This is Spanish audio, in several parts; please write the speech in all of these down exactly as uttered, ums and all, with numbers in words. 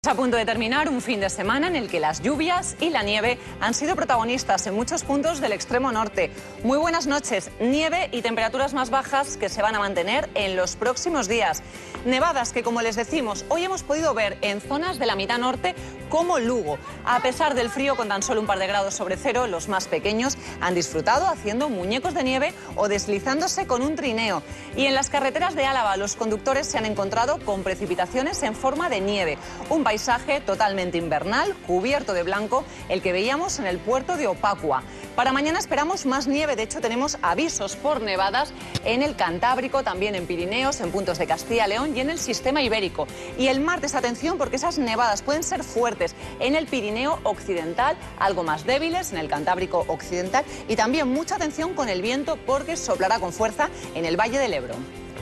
A punto de terminar un fin de semana en el que las lluvias y la nieve han sido protagonistas en muchos puntos del extremo norte. Muy buenas noches. Nieve y temperaturas más bajas que se van a mantener en los próximos días. Nevadas que, como les decimos, hoy hemos podido ver en zonas de la mitad norte como Lugo. A pesar del frío, con tan solo un par de grados sobre cero, los más pequeños han disfrutado haciendo muñecos de nieve o deslizándose con un trineo. Y en las carreteras de Álava, los conductores se han encontrado con precipitaciones en forma de nieve. Un paisaje totalmente invernal, cubierto de blanco, el que veíamos en el puerto de Opacua. Para mañana esperamos más nieve, de hecho tenemos avisos por nevadas en el Cantábrico, también en Pirineos, en puntos de Castilla y León y en el sistema ibérico. Y el martes, atención, porque esas nevadas pueden ser fuertes en el Pirineo occidental, algo más débiles en el Cantábrico occidental, y también mucha atención con el viento porque soplará con fuerza en el Valle del Ebro.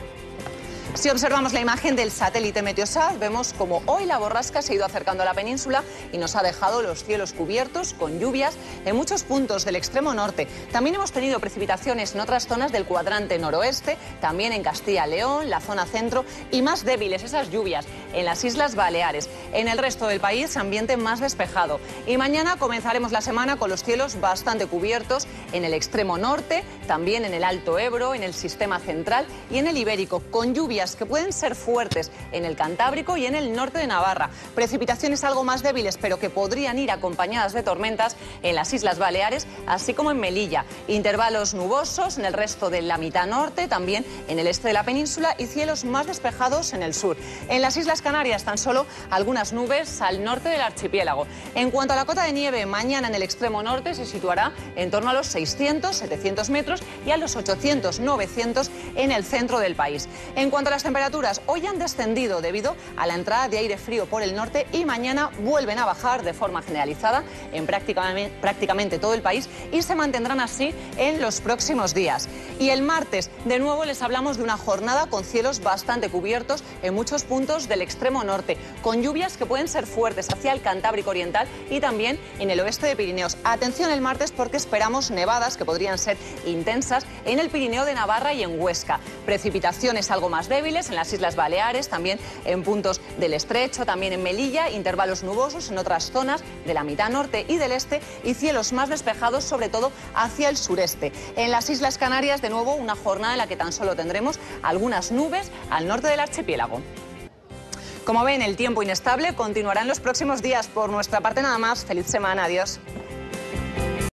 Si observamos la imagen del satélite Meteosat, vemos como hoy la borrasca se ha ido acercando a la península y nos ha dejado los cielos cubiertos con lluvias en muchos puntos del extremo norte. También hemos tenido precipitaciones en otras zonas del cuadrante noroeste, también en Castilla y León, la zona centro, y más débiles esas lluvias en las Islas Baleares. En el resto del país, ambiente más despejado. Y mañana comenzaremos la semana con los cielos bastante cubiertos en el extremo norte, también en el Alto Ebro, en el sistema central y en el ibérico, con lluvias que pueden ser fuertes en el Cantábrico y en el norte de Navarra. Precipitaciones algo más débiles, pero que podrían ir acompañadas de tormentas en las Islas Baleares, así como en Melilla. Intervalos nubosos en el resto de la mitad norte, también en el este de la península, y cielos más despejados en el sur. En las Islas Canarias, tan solo algunas nubes al norte del archipiélago. En cuanto a la cota de nieve, mañana en el extremo norte se situará en torno a los seiscientos, setecientos metros y a los ochocientos, novecientos en el centro del país. En cuanto a las temperaturas, hoy han descendido debido a la entrada de aire frío por el norte y mañana vuelven a bajar de forma generalizada en prácticamente, prácticamente todo el país y se mantendrán así en los próximos días. Y el martes, de nuevo, les hablamos de una jornada con cielos bastante cubiertos en muchos puntos del extremo norte, con lluvias que pueden ser fuertes hacia el Cantábrico oriental y también en el oeste de Pirineos. Atención el martes porque esperamos nevadas que podrían ser intensas en el Pirineo de Navarra y en Huesca. Precipitaciones algo más débiles en las Islas Baleares, también en puntos del Estrecho, también en Melilla, intervalos nubosos en otras zonas de la mitad norte y del este y cielos más despejados, sobre todo hacia el sureste. En las Islas Canarias, de nuevo, una jornada en la que tan solo tendremos algunas nubes al norte del archipiélago. Como ven, el tiempo inestable continuará en los próximos días. Por nuestra parte, nada más. Feliz semana. Adiós.